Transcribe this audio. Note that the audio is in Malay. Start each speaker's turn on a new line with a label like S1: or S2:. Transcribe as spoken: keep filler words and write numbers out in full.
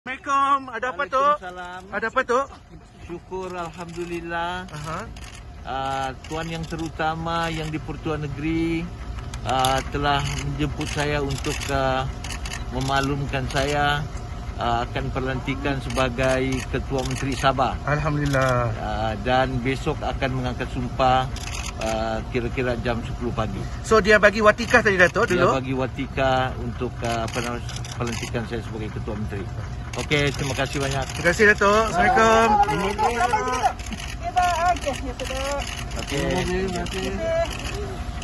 S1: Assalamualaikum. Ada apa tu?
S2: Waalaikumsalam.
S1: Ada apa tu?
S2: Syukur alhamdulillah.
S1: Aha.
S2: Uh, Tuan yang terutama yang di Pertuan Negeri uh, telah menjemput saya untuk uh, memaklumkan saya uh, akan pelantikan sebagai Ketua Menteri Sabah.
S1: Alhamdulillah.
S2: Uh, dan besok akan mengangkat sumpah uh, kira-kira jam sepuluh pagi.
S1: So dia bagi watikah tadi Dato'
S2: Dia
S1: dulu?
S2: bagi watika untuk uh, apa namanya, pelantikan saya sebagai Ketua Menteri. Okey, terima kasih banyak.
S1: Terima kasih Dato'. Assalamualaikum.
S2: Okey.
S3: Terima kasih.